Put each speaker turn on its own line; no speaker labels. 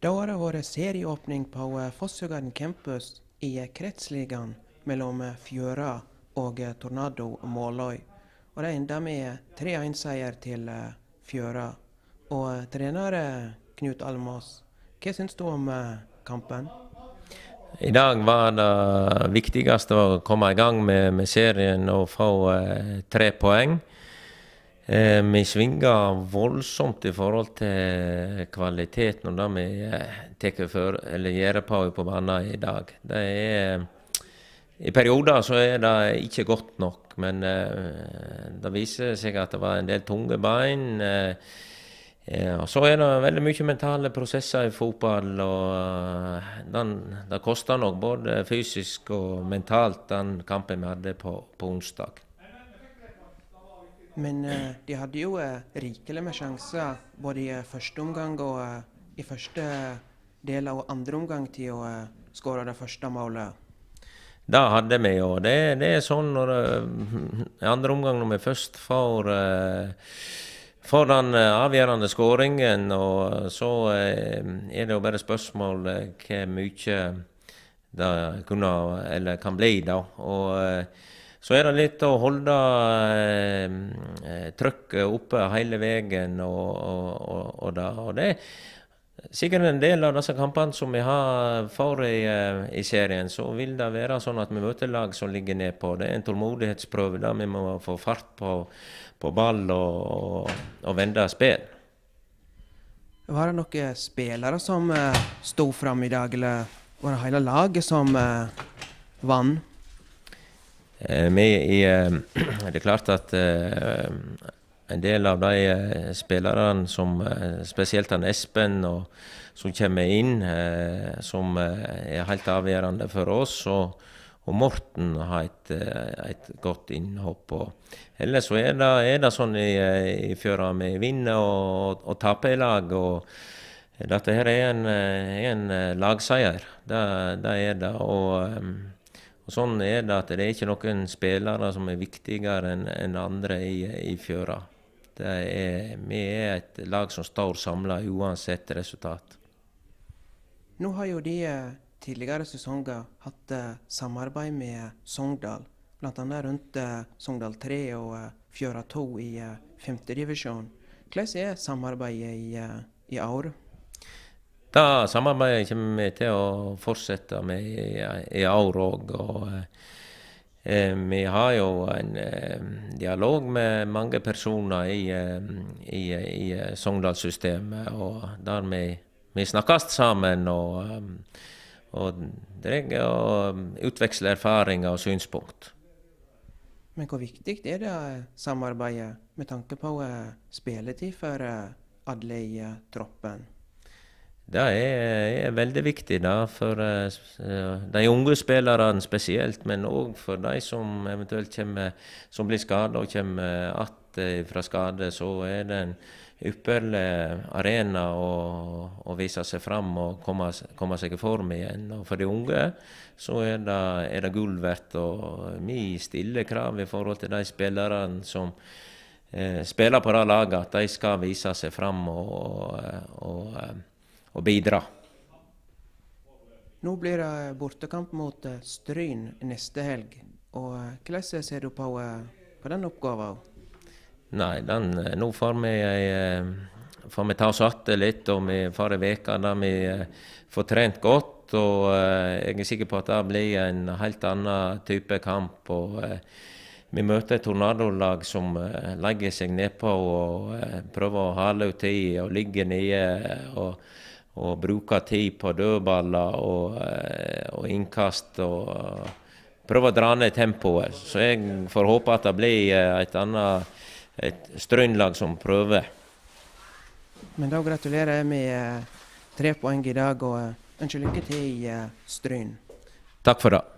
Da har det vært serieåpning på Fossøygarden campus i kretsligaen mellom Fjøra og Tornado Måløy. Og det enda med 3-1-seier til Fjøra. Og trener Knut Almås, hva syns du om kampen?
I dag var det viktigste å komme i gang med serien og få 3 poeng. Vi svinger voldsomt i forhold til kvaliteten og det vi gjør på banen i dag. I perioder så det ikke godt nok, men det viser seg at det var en del tunge bein. Og så det veldig mye mentale prosesser i fotball, og det koster nok både fysisk og mentalt den kampen vi hadde på onsdag.
Men de hadde jo rikelig med sjanser, både i første omgang og i første del av andre omgang til å skåre det første målet.
Det hadde vi jo. Det sånn når i andre omgang når vi først får den avgjørende skåringen, og så det jo bare spørsmål hvor mye det kunne eller kan bli da. Og så det litt å holde trykket oppe hele veien, og det sikkert en del av disse kampene som vi har for i serien, så vil det være sånn at vi møter lag som ligger ned på. Det en tålmodighetsprøve der vi må få fart på ball og vende spill.
Var det noen spillere som stod fram i dag, eller var det hele laget som vann? Det klart at en del av de spillerne som spesielt han Espen som kommer inn, som helt avgjørende for oss, og Morten har et godt innhopp. Ellers så det sånn i Fjøra vi vinner og taper i lag, og dette her en lagseier. Det det, og sånn det at det ikke noen spillere som viktigere enn andre i Fjøra. Vi et lag som står samlet uansett resultat. Nå har jo de tidligere sesonger hatt samarbeid med Sogndal, blant annet rundt Sogndal 3 og Fjøra 2 i 5. divisjon. Hvordan samarbeidet i år?
Da samarbeidet kommer vi til å fortsette med i år også, og vi har jo en dialog med mange personer i Sogndal-systemet, og der vi snakkes sammen og utveksler erfaringer og synspunkt.
Men hvor viktig det samarbeidet med tanke på spilletid for alle i troppen?
Det veldig viktig da, for de unge spillerne spesielt, men også for de som eventuelt som blir skadet og kommer fra skade, så det en ypperlig arena å vise seg fram og komme seg i form igjen. Og for de unge så det gull verdt, og vi stiller krav i forhold til de spillerne som spiller på det laget, at de skal vise seg fram og bidra.
Nå blir det bortekamp mot Stryn neste helg, og hvordan ser du på den oppgaven?
Nei, nå får vi ta oss atter litt, og vi får en veke der vi får trent godt, og jeg sikker på at det blir en helt annen type kamp, og vi møter et tornadolag som legger seg nedpå og prøver å hale ut tid og ligge nede og bruke tid på dødballer og innkast og prøve å dra ned tempoet. Så jeg får håpe at det blir et Strynlag som prøver.
Men da gratulerer jeg med 3 poeng i dag, og ønsker lykke til i Stryn.
Takk for det.